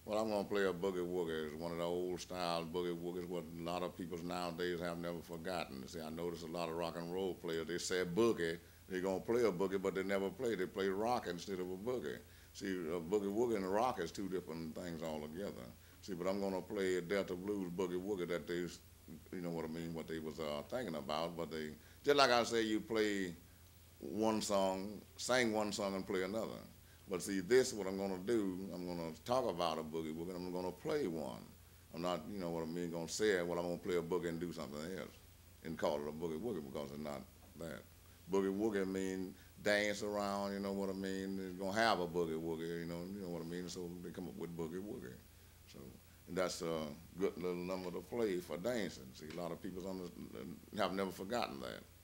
Well, I'm gonna play a boogie woogie. It's one of the old style boogie woogies. What a lot of people nowadays have never forgotten. See, I notice a lot of rock and roll players. They say boogie. They're gonna play a boogie, but they never play. They play rock instead of a boogie. See, a boogie woogie and a rock is two different things altogether. See, but I'm gonna play a Delta blues boogie woogie that they, you know what I mean, what they was thinking about. But they just like I say, you play one song, sing one song, and play another. But see, this what I'm gonna do. I'm gonna talk about a boogie woogie. I'm gonna play one. I'm not, you know what I mean, gonna say it. Well, I'm gonna play a boogie and do something else, and call it a boogie woogie because it's not that. Boogie woogie mean dance around. You know what I mean? It's gonna have a boogie woogie. You know what I mean. So they come up with boogie woogie. So and that's a good little number to play for dancing. See, a lot of people have never forgotten that.